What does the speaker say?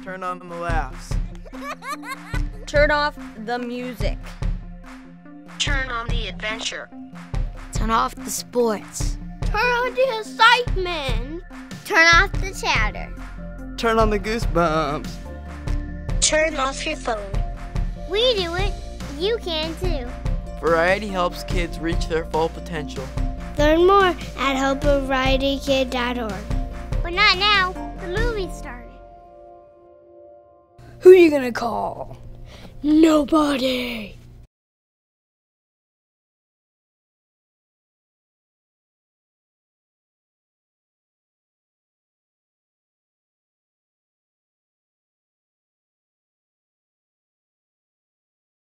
Turn on the laughs. Turn off the music. Turn on the adventure. Turn off the sports. Turn on the excitement. Turn off the chatter. Turn on the goosebumps. Turn off your phone. We do it. You can too. Variety helps kids reach their full potential. Learn more at helpavarietyKid.org. But not now. The movie started. Who are you gonna call? Nobody.